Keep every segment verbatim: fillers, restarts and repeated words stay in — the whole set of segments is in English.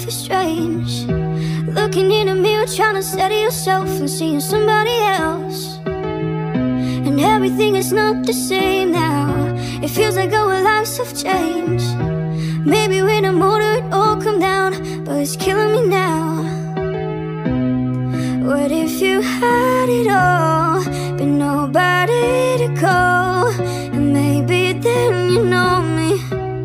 life is strange. Looking in a mirror, trying to steady yourself and seeing somebody else. And everything is not the same now. It feels like our lives have changed. Maybe when I'm older it all come down, but it's killing me now. What if you had it all, but nobody to call? And maybe then you know me.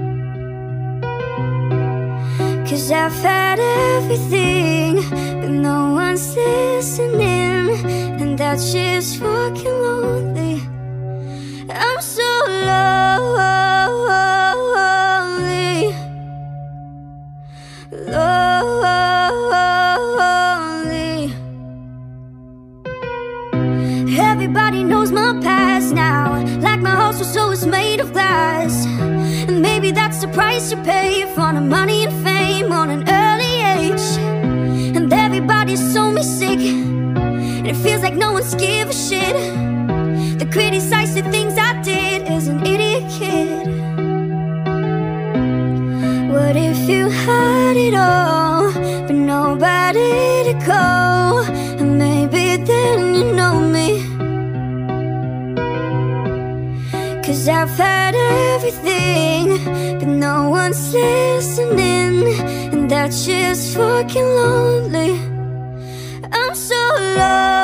Cause I've had everything, but no one's listening, and that's just fucking lonely. I'm so lonely, lonely. Everybody knows my past now, like my house was always made of glass. And maybe that's the price you pay for the money and fame on an early age. And everybody's so me sick, and it feels like no one's give a shit. They criticize the things I did as an idiot kid. What if you had it all, but nobody to call? And maybe then you know me. Cause I've had everything, but no one's listening, and that's just fucking lonely. I'm so lonely.